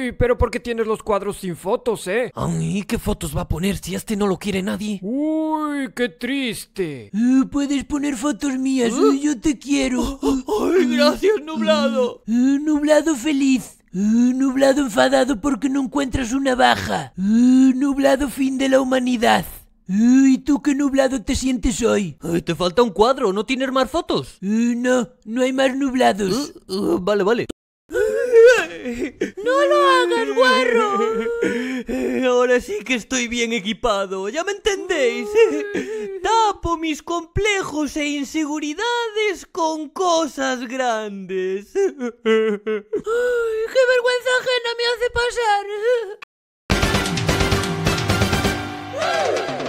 Uy, pero ¿por qué tienes los cuadros sin fotos, Ay, ¿qué fotos va a poner si este no lo quiere nadie? Uy, qué triste. Puedes poner fotos mías, yo te quiero. Ay, gracias, Nublado. Nublado feliz. Nublado enfadado porque no encuentras una baja. Nublado fin de la humanidad. ¿Y tú qué nublado te sientes hoy? Ay, te falta un cuadro, ¿no tienes más fotos? No hay más nublados. Vale, vale. ¡No lo hagas, guarro! Ahora sí que estoy bien equipado, ¿ya me entendéis? Tapo mis complejos e inseguridades con cosas grandes. ¡Qué vergüenza ajena me hace pasar!